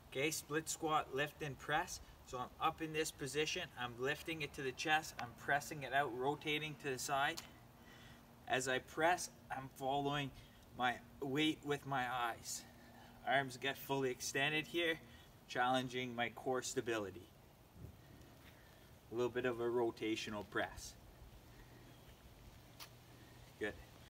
Okay, split squat, lift and press. So I'm up in this position, I'm lifting it to the chest, I'm pressing it out, rotating to the side. As I press, I'm following my weight with my eyes. Arms get fully extended here, challenging my core stability. A little bit of a rotational press.